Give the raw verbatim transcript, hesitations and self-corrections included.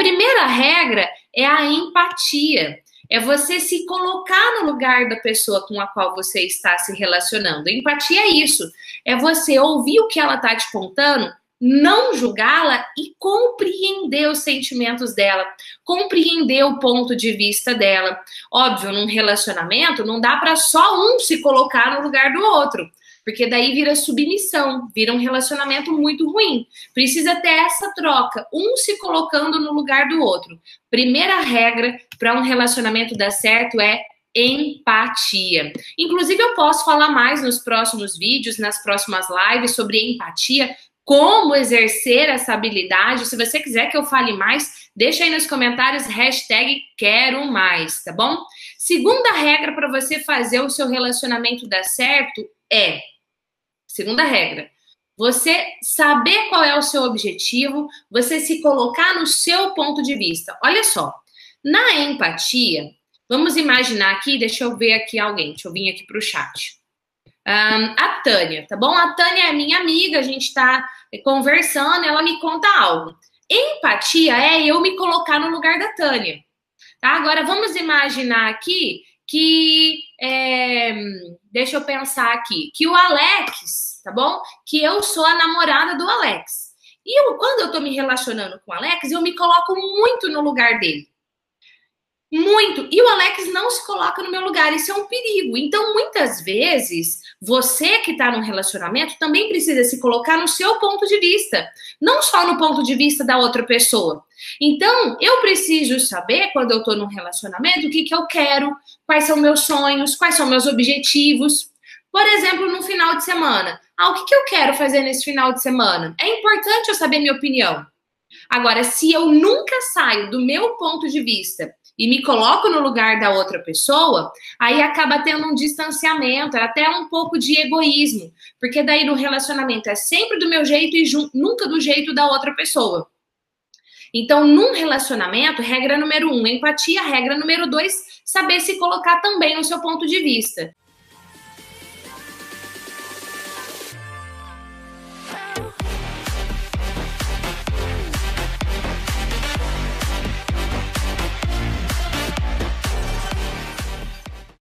primeira regra é a empatia. É você se colocar no lugar da pessoa com a qual você está se relacionando. Empatia é isso. É você ouvir o que ela está te contando, não julgá-la e compreender os sentimentos dela, compreender o ponto de vista dela. Óbvio, num relacionamento não dá para só um se colocar no lugar do outro, porque daí vira submissão, vira um relacionamento muito ruim. Precisa ter essa troca, um se colocando no lugar do outro. Primeira regra para um relacionamento dar certo é empatia. Inclusive, eu posso falar mais nos próximos vídeos, nas próximas lives sobre empatia, como exercer essa habilidade. Se você quiser que eu fale mais, deixa aí nos comentários, hashtag quero mais, tá bom? Segunda regra para você fazer o seu relacionamento dar certo é, segunda regra, você saber qual é o seu objetivo, você se colocar no seu ponto de vista. Olha só, na empatia, vamos imaginar aqui, deixa eu ver aqui alguém, deixa eu vir aqui para o chat. Um, a Tânia, tá bom? A Tânia é minha amiga, a gente tá conversando, ela me conta algo. Empatia é eu me colocar no lugar da Tânia, tá? Agora, vamos imaginar aqui que, é, deixa eu pensar aqui, que o Alex, tá bom? Que eu sou a namorada do Alex. E eu, quando eu tô me relacionando com o Alex, eu me coloco muito no lugar dele. Muito. E o Alex não se coloca no meu lugar. Isso é um perigo. Então, muitas vezes, você que está num relacionamento também precisa se colocar no seu ponto de vista. Não só no ponto de vista da outra pessoa. Então, eu preciso saber, quando eu estou num relacionamento, o que, que eu quero, quais são meus sonhos, quais são meus objetivos. Por exemplo, no final de semana. Ah, o que, que eu quero fazer nesse final de semana? É importante eu saber minha opinião. Agora, se eu nunca saio do meu ponto de vista e me coloco no lugar da outra pessoa, aí acaba tendo um distanciamento, até um pouco de egoísmo, porque daí no relacionamento é sempre do meu jeito e nunca do jeito da outra pessoa. Então, num relacionamento, regra número um, empatia, regra número dois, saber se colocar também no seu ponto de vista.